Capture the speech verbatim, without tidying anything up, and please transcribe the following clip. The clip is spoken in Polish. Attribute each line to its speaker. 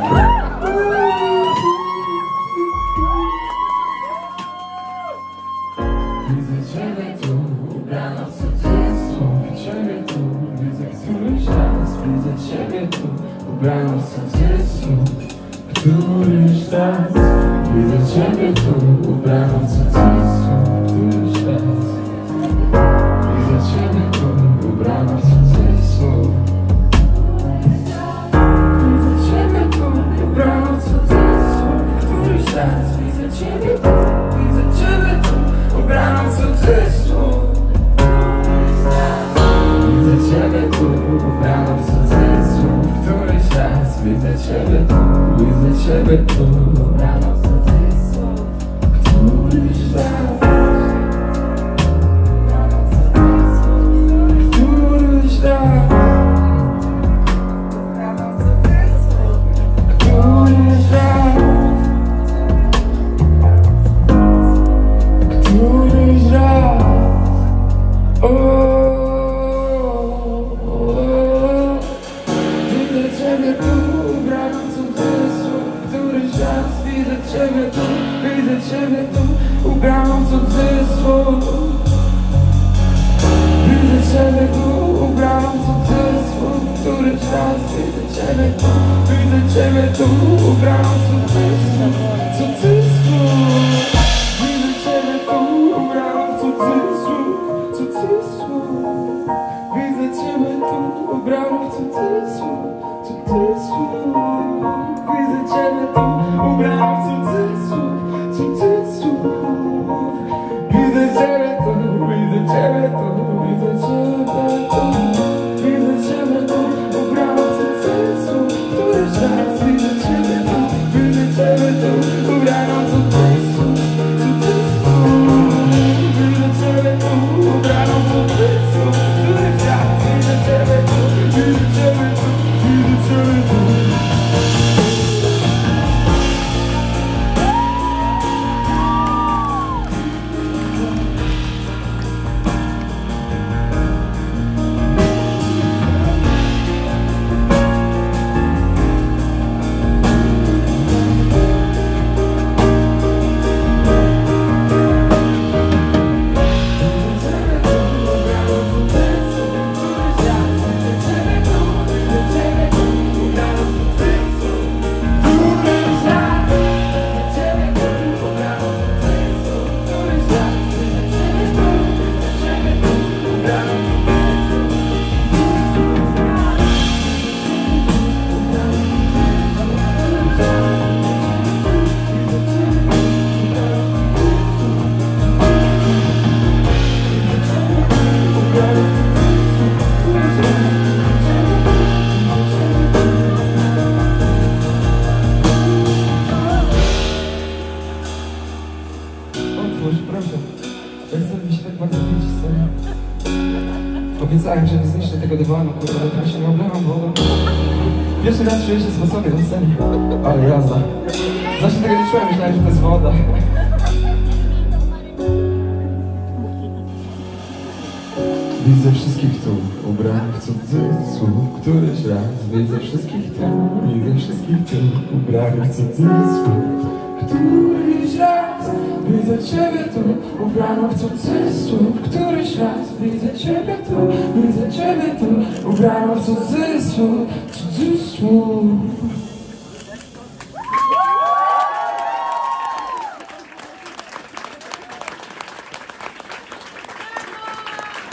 Speaker 1: Widzę ciebie tu, ubrana w cudzysłów. Ciebie tu, widzę któryś raz. Widzę ciebie tu, ubrana w cudzysłów. Któryś raz. Widzę ciebie tu, ubrana w cudzysłów. Któryś raz. Widzę ciebie tu, ubrana w cudzysłów. Widzę ciebie tu, ubrana w cudzysłów. Któryś raz. Widzę ciebie tu, widzę ciebie tu, ubrana w cudzysłów. Widzę ciebie tu, ubrana w cudzysłów. Któryś raz. Widzę ciebie tu, widzę ciebie tu, ubrana w cudzysłów. Któryś raz. Któryś raz. Któryś raz. Któryś raz. O, o, o. Widzę ciebie tu, ubrana w cudzysłów. Któryś raz. Widzę ciebie tu, widzę ciebie tu, ubrana w cudzysłów. Widzę ciebie tu, ubrana w cudzysłów. Któryś raz. Widzę ciebie tu, widzę ciebie tu, ubrana w cudzysłów. Cudzysłów. Widzę ciebie tu, ubrana w cudzysłów. Cudzysłów. Widzę ciebie tu, ubrana w cudzysłów. Cudzysłów. Widzę ciebie tu, ubrana w cudzysłów. Cudzysłów. Widzę ciebie tu, widzę ciebie tu, widzę ciebie tu. Widzę ciebie tu, ubrana w cudzysłów. Któryś raz. Widzę ciebie tu, widzę ciebie tu, ubrana w cudzysłów. Cudzysłów. Widzę ciebie tu, ubrana w cudzysłów. Któryś raz. Widzę ciebie tu, widzę ciebie tu, widzę ciebie tu. Proszę, przestań mi się tak bardzo bić, serio. Obiecałem, że nie zniszczę tego dywanu, kurwa, ale teraz się nie oblewam wodą. Pierwszy raz czuję się spocony na scenie. Ale jazda. Zawsze tego nie czułem, myślałem, że to jest woda. Widzę wszystkich tu, ubranych w cudzysłów. Któryś raz. Widzę wszystkich tu, widzę wszystkich tu, ubranych w cudzysłów. Któryś raz. Widzę ciebie tu, ubrana w cudzysłów. Któryś raz. Widzę ciebie tu, widzę ciebie tu, ubrana w cudzysłów. Cudzysłów.